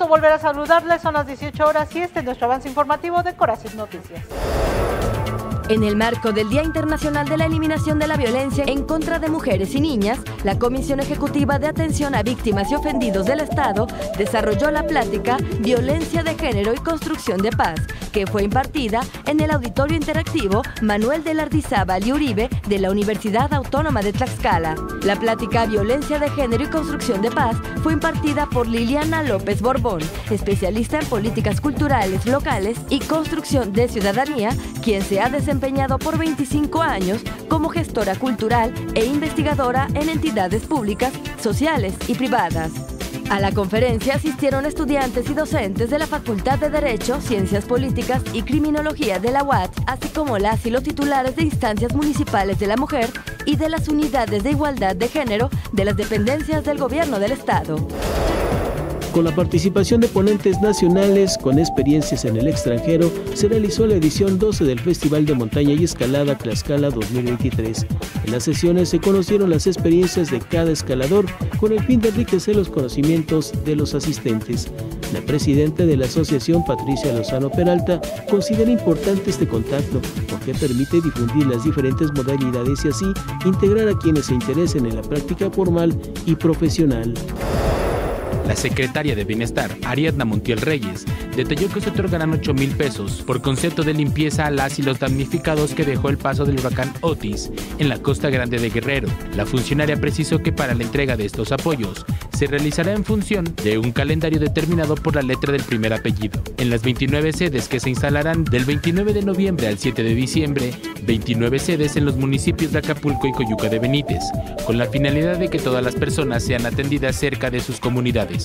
gusto volver a saludarles, son las 18 horas y este es nuestro avance informativo de Corazón Noticias. En el marco del Día Internacional de la Eliminación de la Violencia en contra de Mujeres y Niñas, la Comisión Ejecutiva de Atención a Víctimas y Ofendidos del Estado desarrolló la plática Violencia de Género y Construcción de Paz, que fue impartida en el Auditorio Interactivo Manuel de Lardizábal y Uribe de la Universidad Autónoma de Tlaxcala. La plática Violencia de Género y Construcción de Paz fue impartida por Liliana López Borbón, especialista en políticas culturales locales y construcción de ciudadanía, quien se ha desempeñado por 25 años como gestora cultural e investigadora en entidades públicas, sociales y privadas. A la conferencia asistieron estudiantes y docentes de la Facultad de Derecho, Ciencias Políticas y Criminología de la UAT, así como las y los titulares de instancias municipales de la mujer y de las unidades de igualdad de género de las dependencias del gobierno del Estado. Con la participación de ponentes nacionales con experiencias en el extranjero, se realizó la edición 12 del Festival de Montaña y Escalada Tlaxcala 2023. En las sesiones se conocieron las experiencias de cada escalador con el fin de enriquecer los conocimientos de los asistentes. La presidenta de la asociación, Patricia Lozano Peralta, considera importante este contacto porque permite difundir las diferentes modalidades y así integrar a quienes se interesen en la práctica formal y profesional. La secretaria de Bienestar, Ariadna Montiel Reyes, detalló que se otorgarán 8,000 pesos por concepto de limpieza a las y los damnificados que dejó el paso del huracán Otis en la Costa Grande de Guerrero. La funcionaria precisó que para la entrega de estos apoyos se realizará en función de un calendario determinado por la letra del primer apellido. En las 29 sedes que se instalarán del 29 de noviembre al 7 de diciembre, 29 sedes en los municipios de Acapulco y Coyuca de Benítez, con la finalidad de que todas las personas sean atendidas cerca de sus comunidades.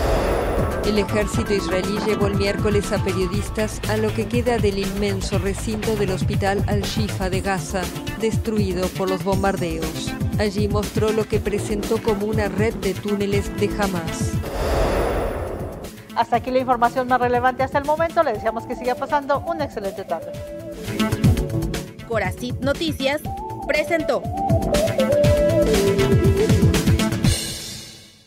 El ejército israelí llevó el miércoles a periodistas a lo que queda del inmenso recinto del hospital Al-Shifa de Gaza, destruido por los bombardeos. Allí mostró lo que presentó como una red de túneles de Hamas. Hasta aquí la información más relevante hasta el momento. Le deseamos que siga pasando una excelente tarde. Corazón Noticias presentó.